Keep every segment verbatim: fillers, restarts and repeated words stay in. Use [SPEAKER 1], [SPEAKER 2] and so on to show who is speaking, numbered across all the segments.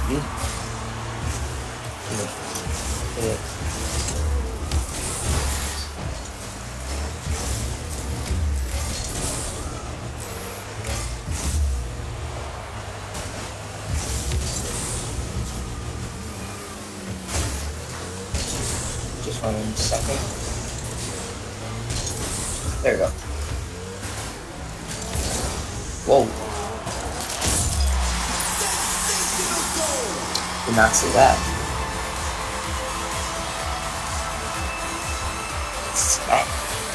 [SPEAKER 1] You. Yeah. Yeah. Just one second. There we go. Whoa. Did not see that. Smack.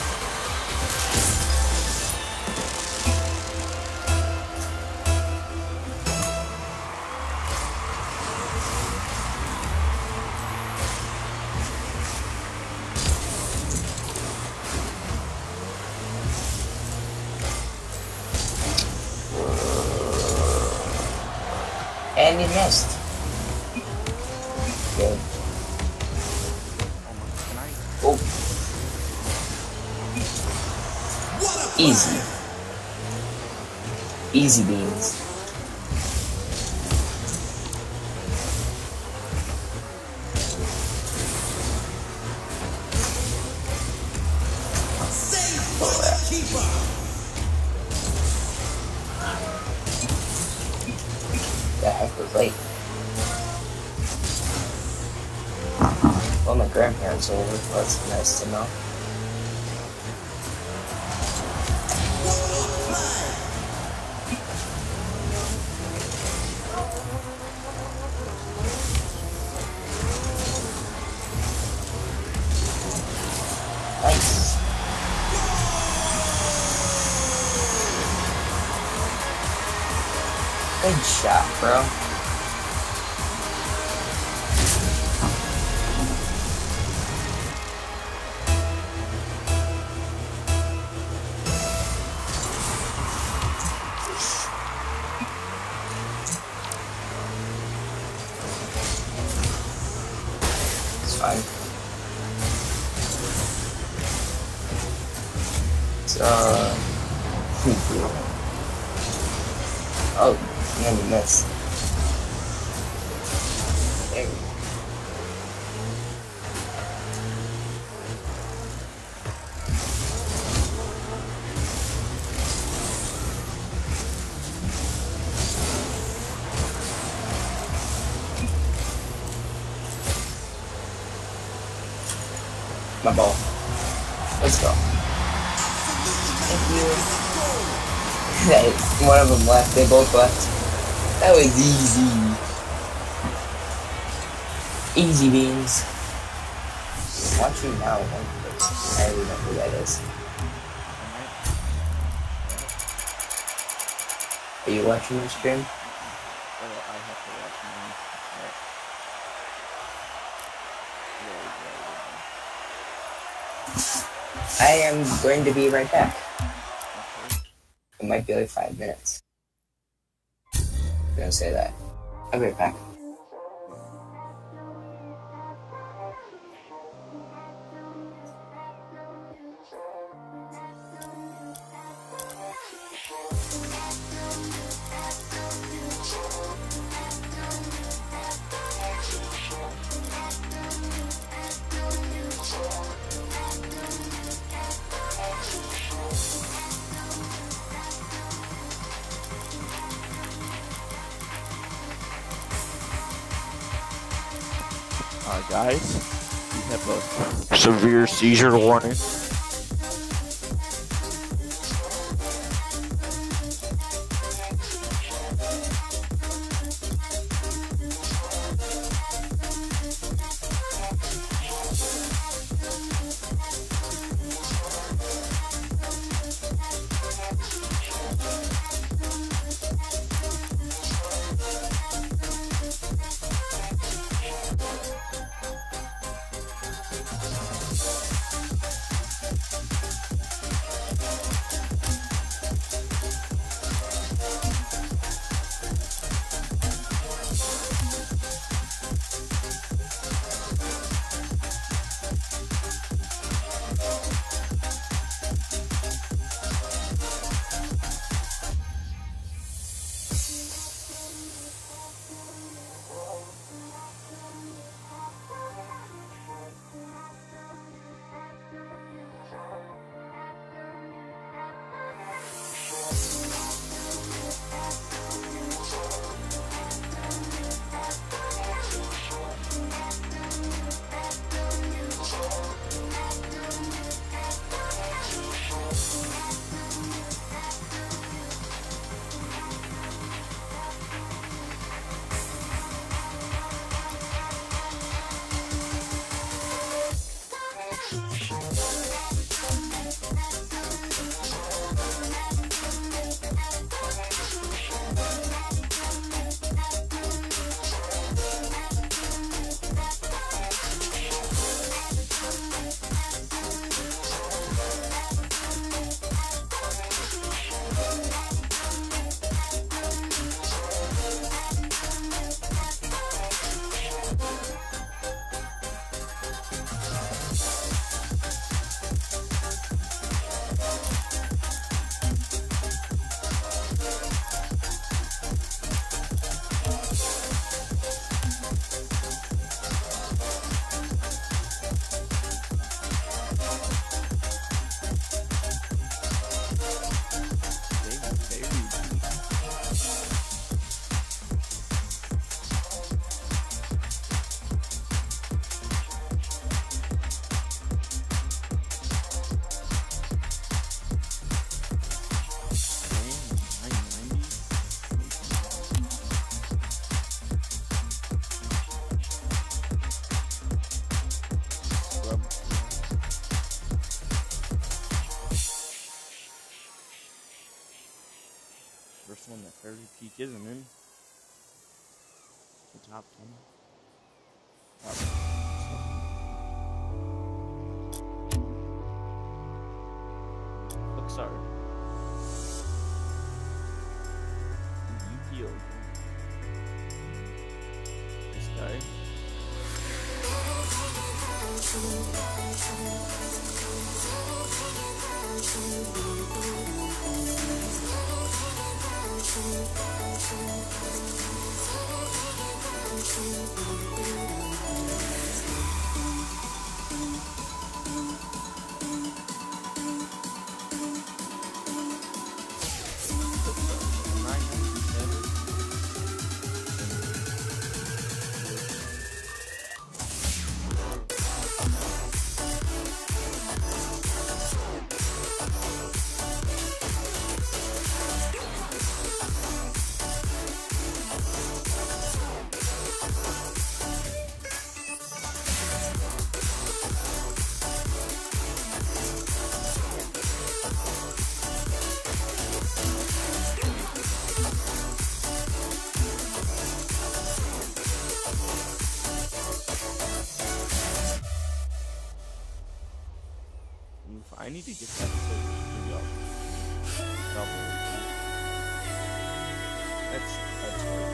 [SPEAKER 1] And he missed. Good. Oh. Easy. Easy beans. The heck was late. Well, my grandparents are over. That's nice to know. Nice. Good shot, bro. It's fine. It's, uh... oh, man, you missed. There we go. My ball. Let's go. Thank you. Hey, one of them left. They both left. That was easy. Easy beans. Watching now. I don't know who that is. Are you watching the stream?
[SPEAKER 2] Oh, I have to watch mine. Right.
[SPEAKER 1] I am going to be right back. It might be like five minutes. I'm gonna say that. I'll be right back.
[SPEAKER 2] Uh, guys, we have a severe seizure warning. week, isn't it? The top ten. Top Look, sorry. Yu-Gi-Oh! This guy. I need to get that maybe I'll double. That's that's hard.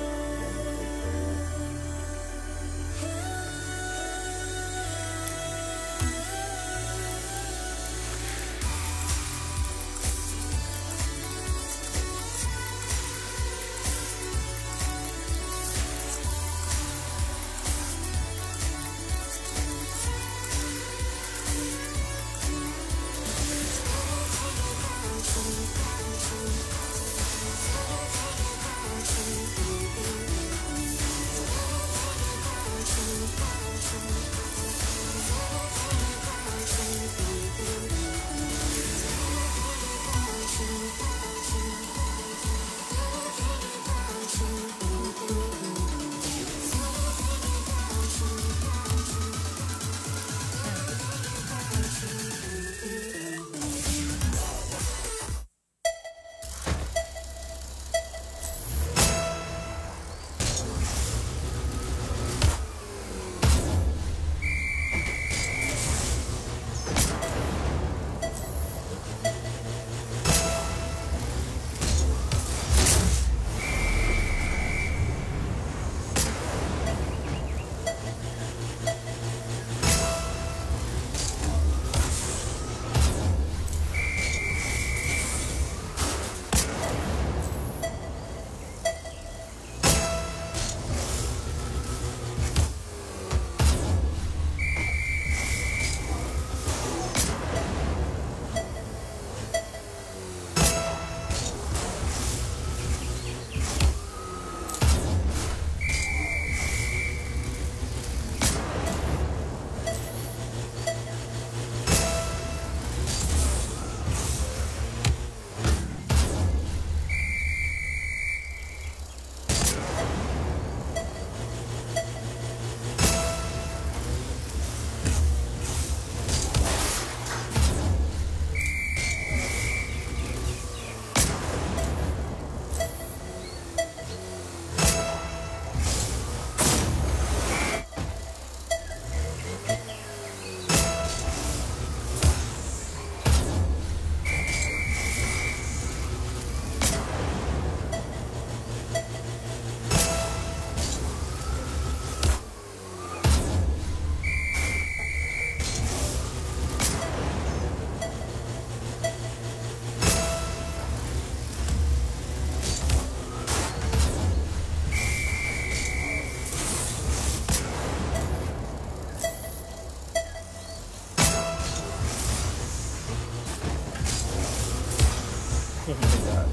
[SPEAKER 2] Oh my god.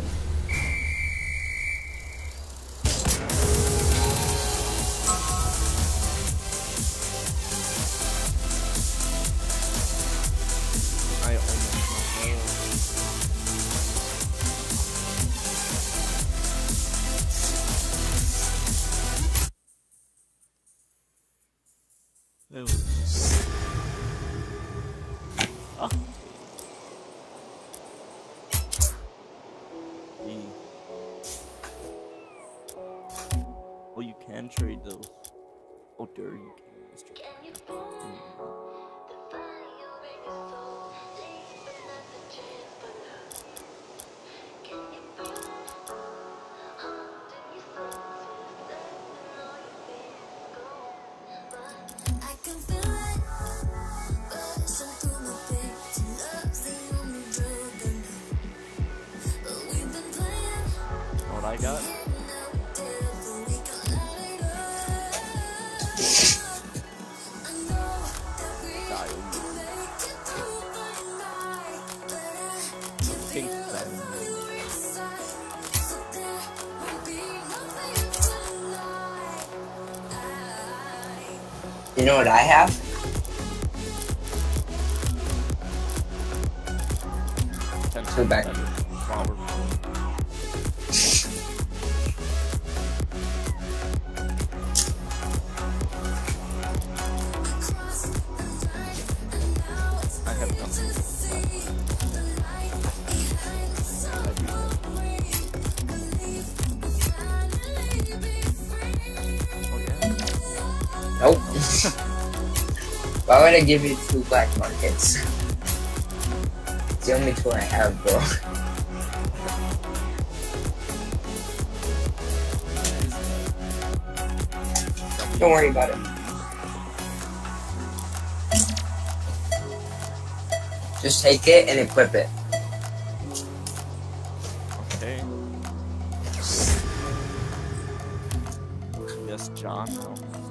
[SPEAKER 2] I almost know. That was... Oh. E. Well, you can trade those. Oh, dare you can, Mister Know what I got? Pink button.
[SPEAKER 1] You know what I have? Go back.
[SPEAKER 2] Flower. I have nothing left.
[SPEAKER 1] Nope. Why would I give you two black markets? It's the only tool I have, bro. Don't worry about it. Just take it and equip it.
[SPEAKER 2] Okay. Yes, John. No.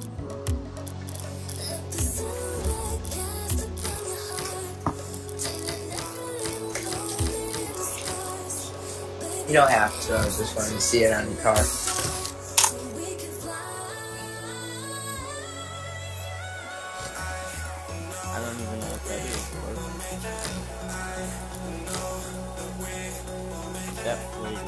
[SPEAKER 1] You don't have to, I was just wanting to see it on your car.
[SPEAKER 2] I don't even know what that is. That flavor.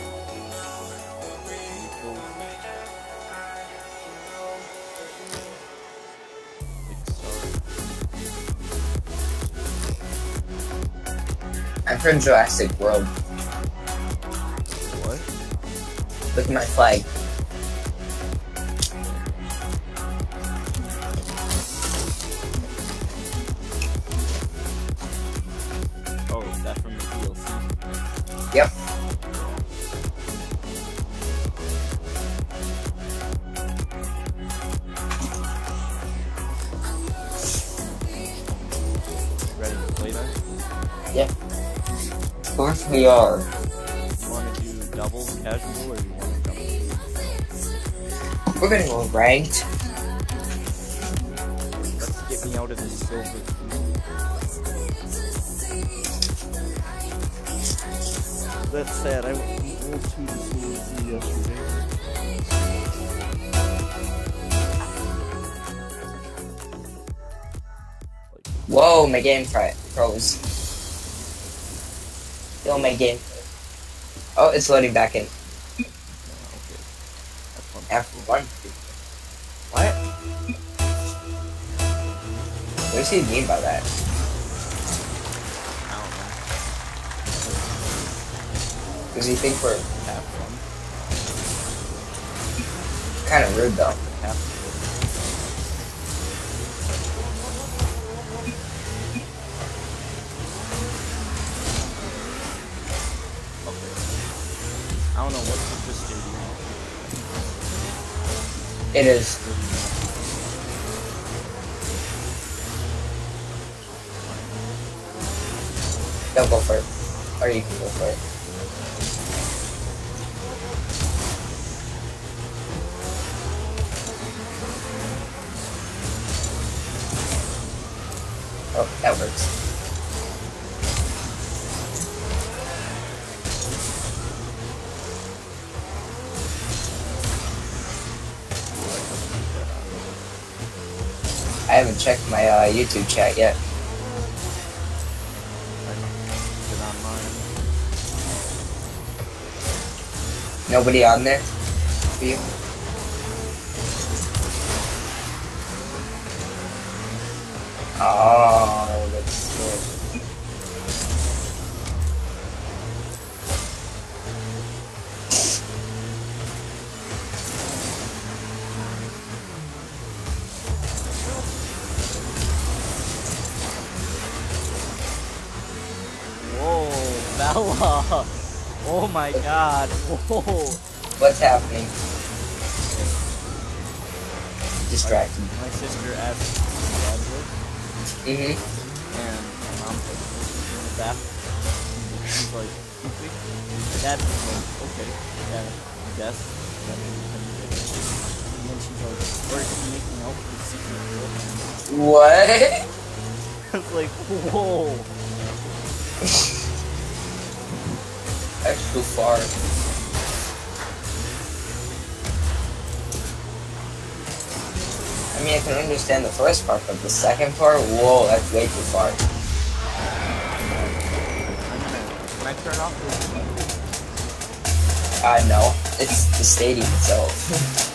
[SPEAKER 1] I'm from Jurassic World.
[SPEAKER 2] What?
[SPEAKER 1] Look at my flag.
[SPEAKER 2] Oh, is that from the D L C?
[SPEAKER 1] Yep.
[SPEAKER 2] Ready to play that?
[SPEAKER 1] Yep. Of course we are.
[SPEAKER 2] You want to do double casual or you want to double?
[SPEAKER 1] We're gonna go ranked.
[SPEAKER 2] Let's get me out of this silver. That's sad. I went from gold two to silver three yesterday.
[SPEAKER 1] Whoa, my game fro- froze. Yo, my game. Oh, it's loading back in. F one. What? What does he mean by that?
[SPEAKER 2] I don't know.
[SPEAKER 1] Does he think we're
[SPEAKER 2] Have fun.
[SPEAKER 1] kind of rude though?
[SPEAKER 2] Have fun. I don't know what's with this stadium.
[SPEAKER 1] It is. Don't go for it. Or you can go for it. Oh, that works. I haven't checked my uh, YouTube chat yet.
[SPEAKER 2] Get online.
[SPEAKER 1] Nobody on there for you? Oh, that's good.
[SPEAKER 2] Bella! Oh my god. Whoa.
[SPEAKER 1] What's happening? Distracted.
[SPEAKER 2] My sister asked me my dad was,
[SPEAKER 1] Mm-hmm.
[SPEAKER 2] and my mom was in the bathroom. She's like, "Pooping?" My dad was like, "Okay, yeah, I guess." And then she's like, "Or is he making out with his secret girlfriend?"
[SPEAKER 1] What?
[SPEAKER 2] I was like, whoa.
[SPEAKER 1] That's too far. I mean, I can understand the first part, but the second part, whoa, that's way too far.
[SPEAKER 2] Can I turn off this?
[SPEAKER 1] Uh, no. It's the stadium itself.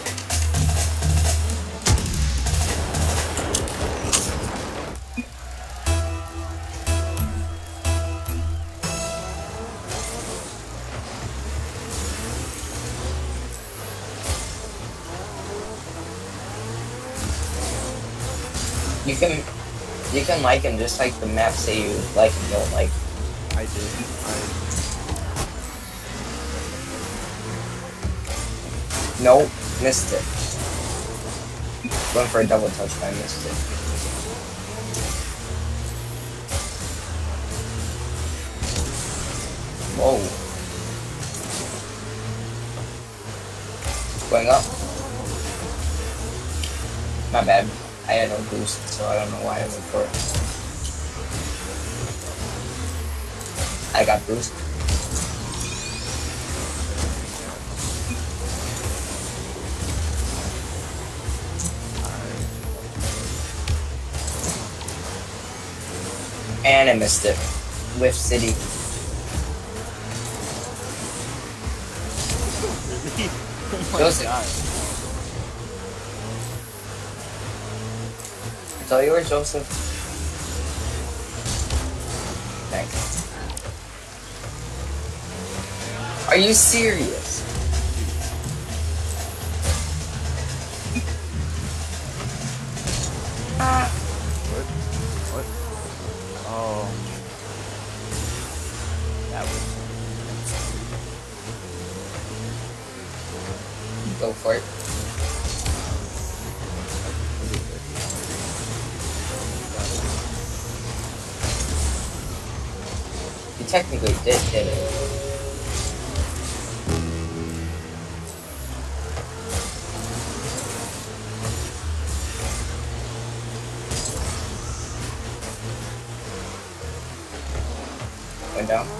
[SPEAKER 1] You can, you can like him just like the maps say you like and don't like.
[SPEAKER 2] I did. I...
[SPEAKER 1] Nope, missed it. Went for a double touch, but I missed it. Whoa. Going up. My bad. I had no boost, so I don't know why I went for it. I got boost. And I missed it. With City.
[SPEAKER 2] Oh my
[SPEAKER 1] Joseph.
[SPEAKER 2] god.
[SPEAKER 1] It's all yours, Joseph. Thanks. Are you serious?
[SPEAKER 2] What? What? Oh. That was...
[SPEAKER 1] Go for it. You technically did hit it. Went down.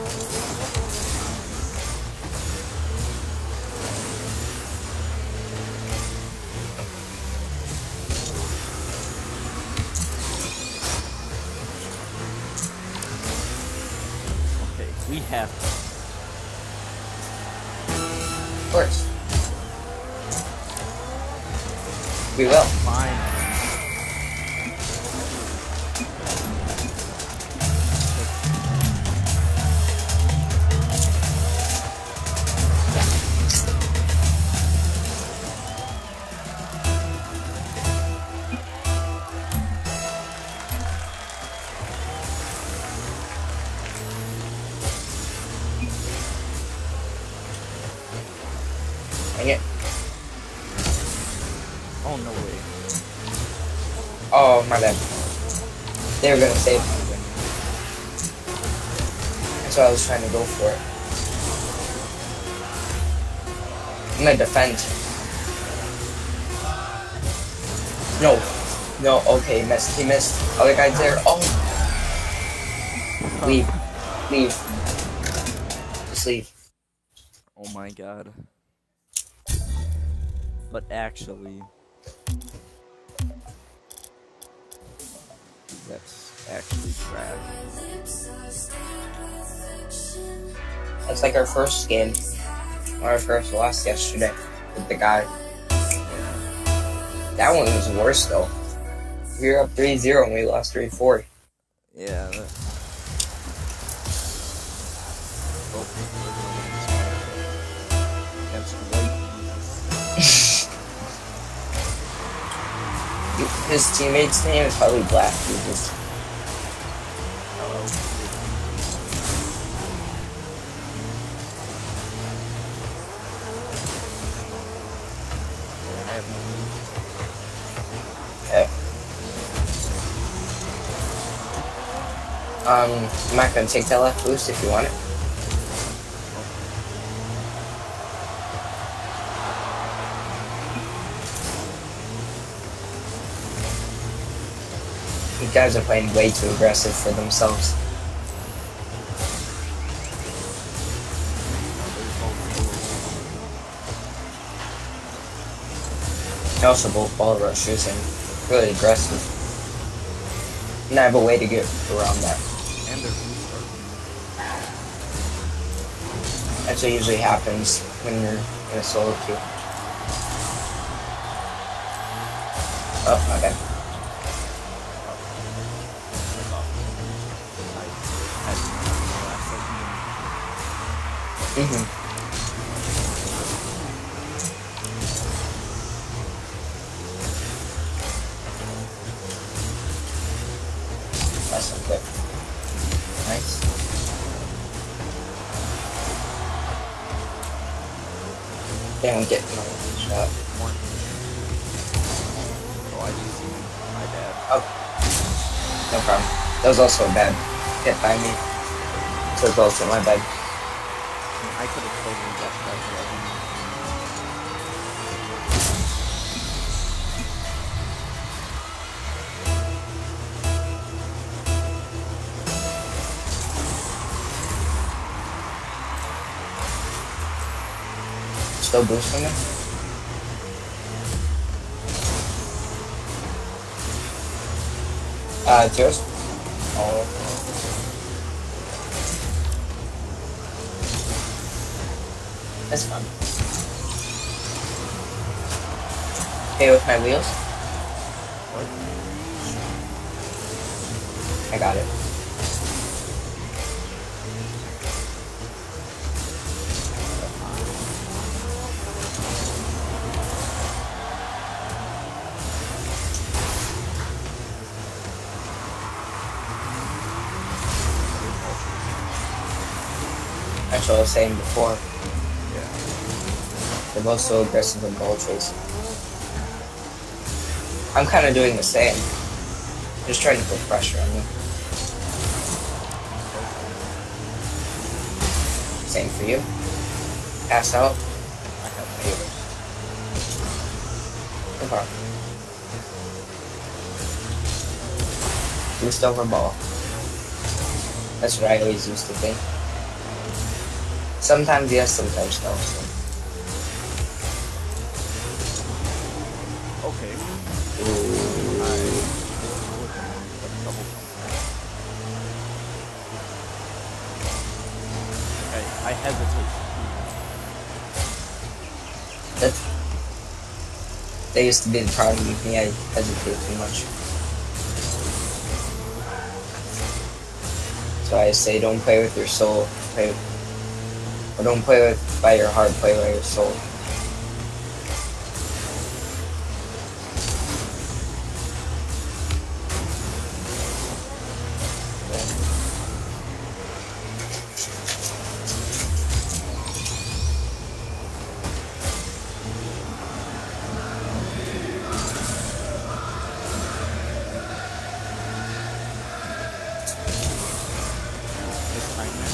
[SPEAKER 2] Okay, we have to.
[SPEAKER 1] Of course. We will.
[SPEAKER 2] Fine.
[SPEAKER 1] Dang it.
[SPEAKER 2] Oh, no way.
[SPEAKER 1] Oh, my bad. They were gonna save me. That's why I was trying to go for it. I'm gonna defend. No. No, okay, missed. He missed. Other guy's there. Oh. Leave. Leave. Just leave.
[SPEAKER 2] Oh my god. But actually... That's actually trash.
[SPEAKER 1] That's like our first game. Or our first loss yesterday with the guy. That one was worse though. We were up three zero and we lost three four.
[SPEAKER 2] Yeah, that... Oh, that's white.
[SPEAKER 1] His teammate's name is probably Black Jesus.
[SPEAKER 2] have no boost.
[SPEAKER 1] Okay. Um, I'm not gonna take that left boost if you want it. You guys are playing way too aggressive for themselves. They're also both ball rushers and really aggressive. And I have a way to get around that.
[SPEAKER 2] And their boosts are.
[SPEAKER 1] That's what usually happens when you're in a solo queue. Oh, my bad. Mm-hmm. That's not good. Nice. They don't get no shot.
[SPEAKER 2] One. Oh, I just see my bad.
[SPEAKER 1] Oh, no problem. That was also a bad hit by me. So it's also my bad.
[SPEAKER 2] I could have totally guessed that, but I didn't.
[SPEAKER 1] Still boosting it? Uh, it's yours? Oh. That's fun. Okay with my wheels? I got it. That's what I was saying before.
[SPEAKER 2] Yeah.
[SPEAKER 1] They're both so aggressive in ball chase. I'm kind of doing the same. Just trying to put pressure on you. Same for you. Pass out.
[SPEAKER 2] I have
[SPEAKER 1] Favors. No problem. Boost over ball. That's what I always used to think. Sometimes yes, sometimes no. So.
[SPEAKER 2] Okay.
[SPEAKER 1] Ooh.
[SPEAKER 2] I but double pump. Okay, I hesitate.
[SPEAKER 1] That's, that used to be the problem with me. I hesitate too much. That's why I say don't play with your soul. Play with, or don't play with by your heart. Play by your soul.
[SPEAKER 2] This time, man.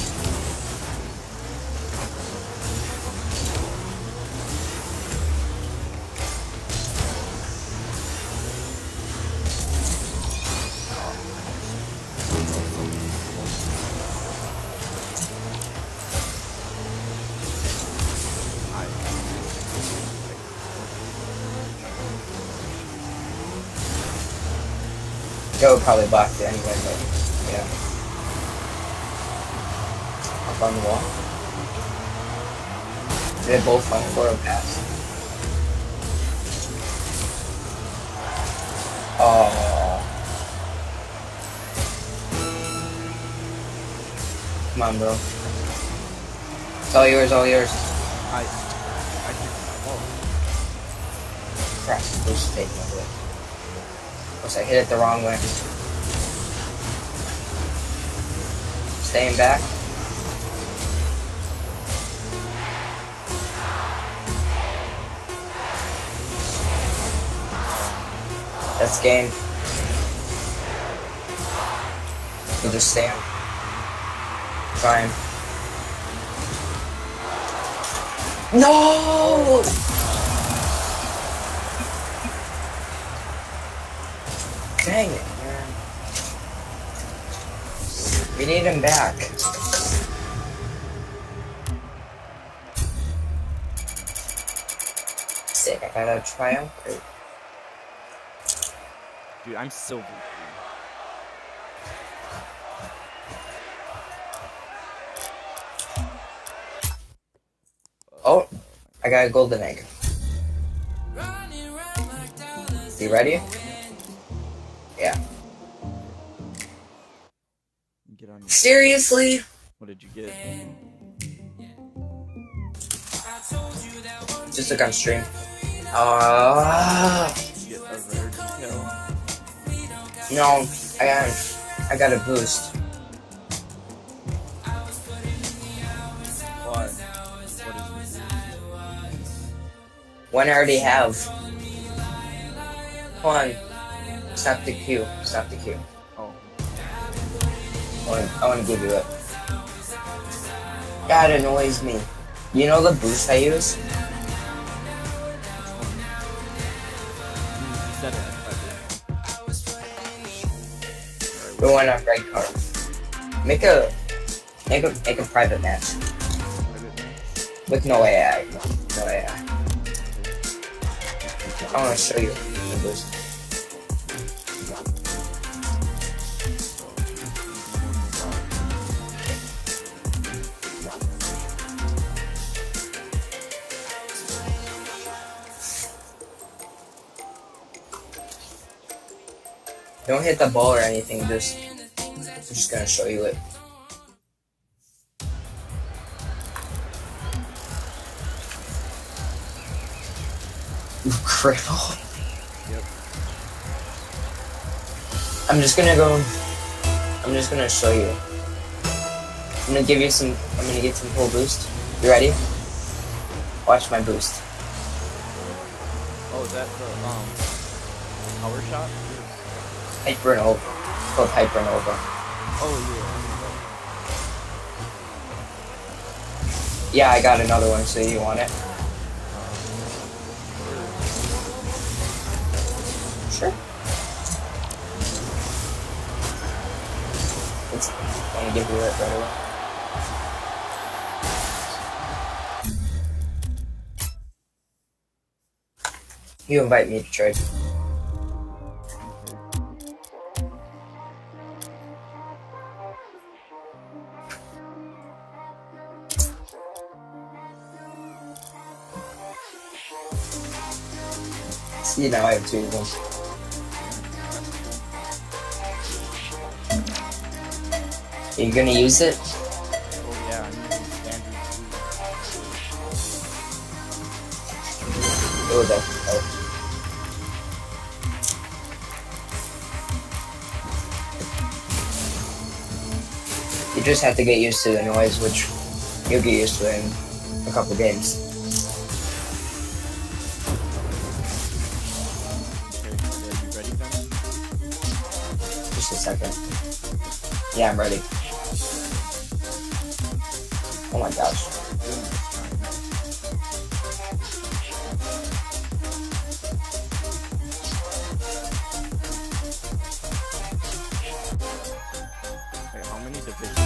[SPEAKER 1] Joe probably blocked it anyway, but yeah. Up on the wall. They both went for a pass. Oh. Come on, bro. It's all yours, all yours.
[SPEAKER 2] I, I think, oh,
[SPEAKER 1] Crap, boost is taking away. Oops, I hit it the wrong way. Staying back. That's game. You just stand. Try him. No! Dang it, man. We need him back. Sick, I got a triumph.
[SPEAKER 2] Dude, I'm silver.
[SPEAKER 1] Oh, I got a golden egg. You ready? Yeah.
[SPEAKER 2] Get on.
[SPEAKER 1] Seriously?
[SPEAKER 2] What did you get?
[SPEAKER 1] Just look on stream. Uh,
[SPEAKER 2] You get a rare detail.
[SPEAKER 1] no, I got, I got a boost.
[SPEAKER 2] Why? What is this?
[SPEAKER 1] One I already have. Hold on. Stop the queue. Stop the queue.
[SPEAKER 2] Oh.
[SPEAKER 1] I want, I want to give you it. That annoys me. You know the boost I use?
[SPEAKER 2] You said it.
[SPEAKER 1] The one on red card. Make a make a make a private match with no A I. No A I. I want to show you the boost. Don't hit the ball or anything, just I'm just gonna show you it. Critical.
[SPEAKER 2] Yep.
[SPEAKER 1] I'm just gonna go I'm just gonna show you. I'm gonna give you some I'm gonna get some full boost. You ready? Watch my boost.
[SPEAKER 2] Oh, is that the um power shot?
[SPEAKER 1] Hypernova. It's called Hypernova.
[SPEAKER 2] Oh
[SPEAKER 1] Yeah, I got another one, so you want it? Sure. It's, I'm gonna give you it right away. You invite me to trade. See, now I have two of them. Are you gonna use it?
[SPEAKER 2] Oh yeah, I'm using standard
[SPEAKER 1] Oh, that's oh. You just have to get used to the noise, which you'll get used to in a couple games.
[SPEAKER 2] Okay, are you ready then?
[SPEAKER 1] Just a second. Yeah, I'm ready. Oh my gosh.
[SPEAKER 2] Wait, how many divisions?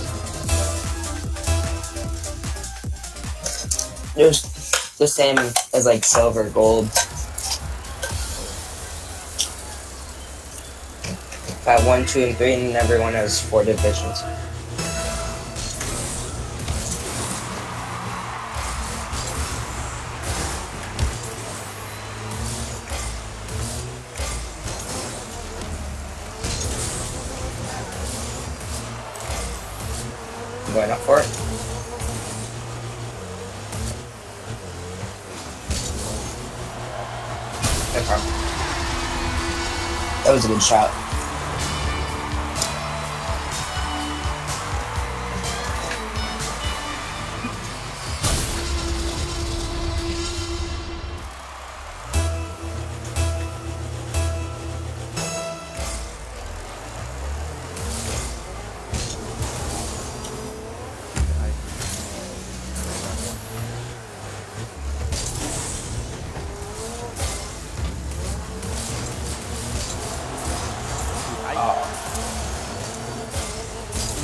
[SPEAKER 1] It was the same as like silver, gold. Got one, two, and three, and everyone has four divisions. I'm going up for it. No problem. That was a good shot.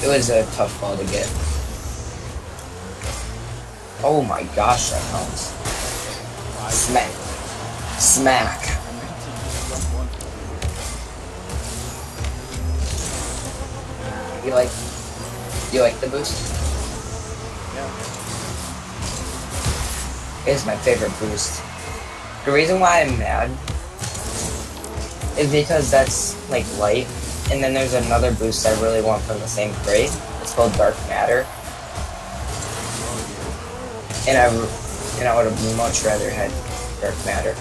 [SPEAKER 1] It was a tough ball to get. Oh my gosh, that counts. Smack. Smack. You like, you like the boost?
[SPEAKER 2] Yeah.
[SPEAKER 1] It's my favorite boost. The reason why I'm mad is because that's like light, and then there's another boost I really want from the same crate. It's called Dark Matter, and I and I would have much rather had Dark Matter.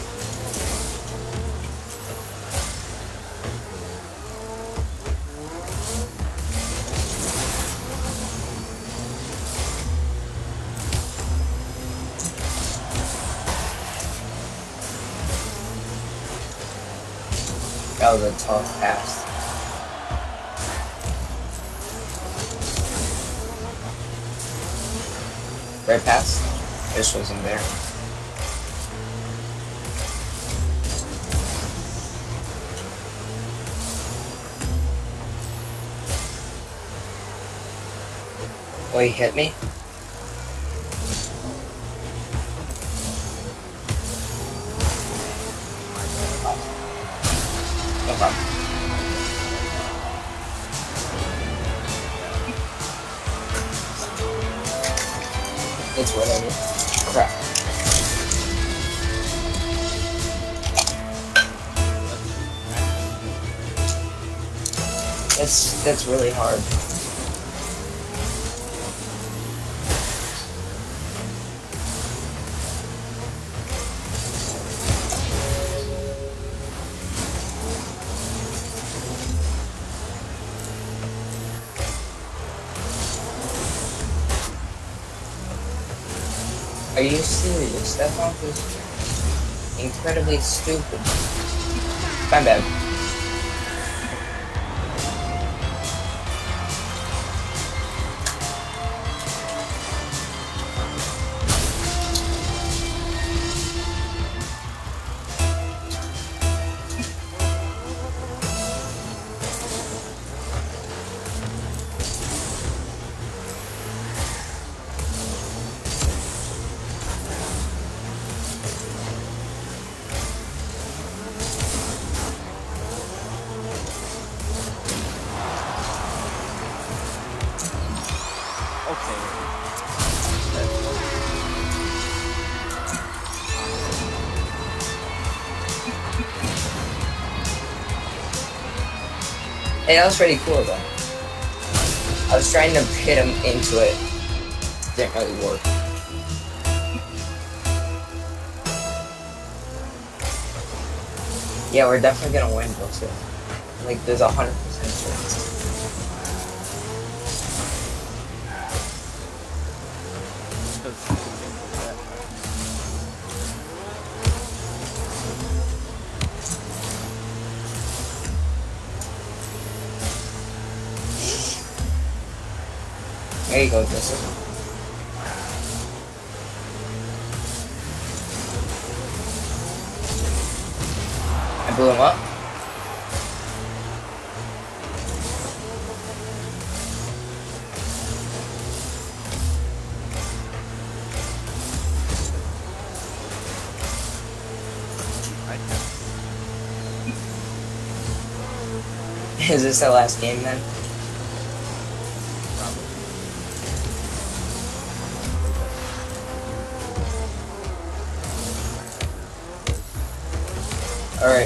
[SPEAKER 1] That was a tough pass. Right pass? This wasn't there. Oh, he hit me? No problem. It's whatever. Crap. That's that's really hard. Are you serious? That bomb is incredibly stupid. My bad. Hey, that was pretty cool though. I was trying to hit him into it. Didn't really work. Yeah, we're definitely gonna win, Joseph. Like, there's a hundred percent chance. There you go, Joseph. I blew him up. Is this the last game then? Alright.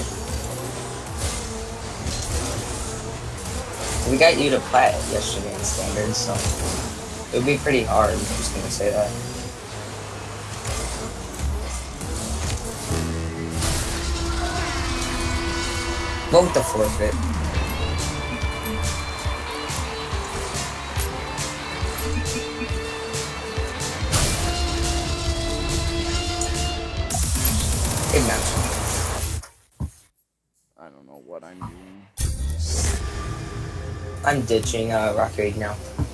[SPEAKER 1] We got you to plat yesterday in standard, so it would be pretty hard, I'm just gonna say that. Vote the forfeit. Good match.
[SPEAKER 2] I don't know what I'm doing.
[SPEAKER 1] I'm ditching uh, Rocket League now.